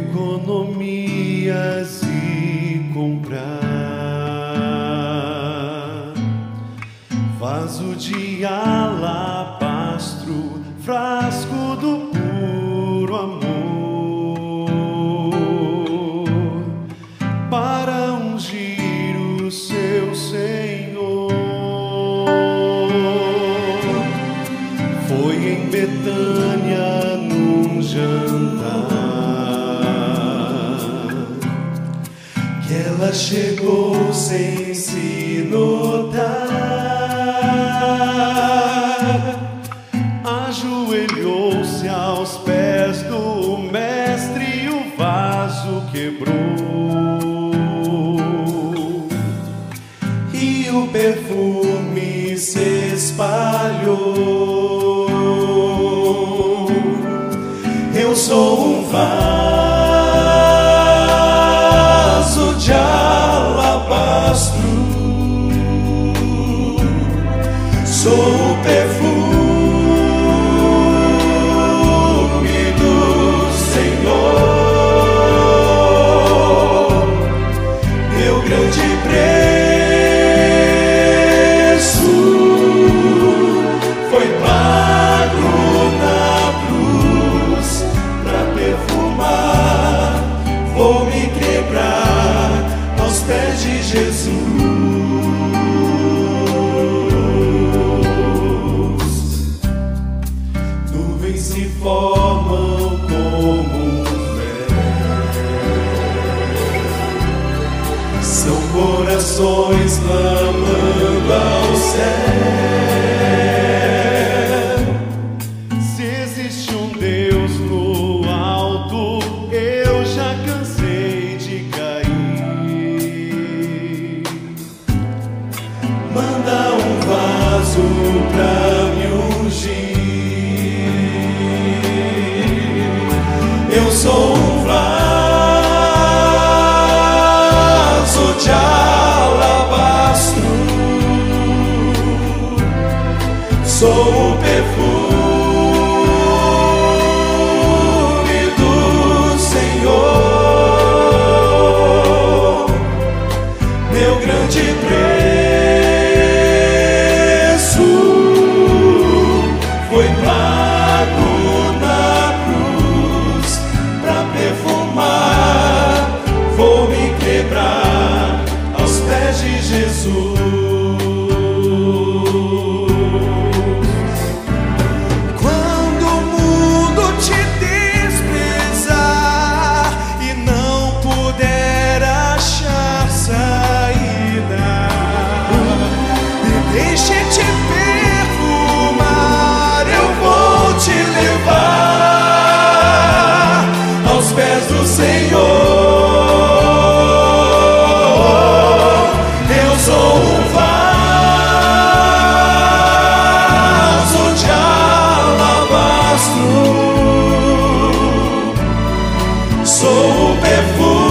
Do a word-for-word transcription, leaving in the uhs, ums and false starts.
economias e comprar vaso de alabastro, frasco do puro amor, para ungir o seu Senhor. Foi em Betânia num jantar que ela chegou sem se notar, ajoelhou-se aos pés do mestre e o vaso quebrou, e o perfume se espalhou. Eu sou um vaso de alabastro, sou o perfume do Senhor, meu grande preço foi pago na cruz pra perfumar. Vou me quebrar aos pés de Jesus. Nuvens se formam como um véu, são corações clamando ao céu. Se existe um Deus no alto, eu já cansei de cair. Manda um vaso pra me ungir. Eu sou um vaso de alabastro, sou o perfume do Senhor, meu grande preço foi pago na cruz pra perfumar. Vou me quebrar aos pés de Jesus. Quando o mundo te desprezar e não puder achar saída, me deixe te perfumar. Eu vou te levar aos pés do Senhor. Eu sou um vaso de alabastro, sou o perfume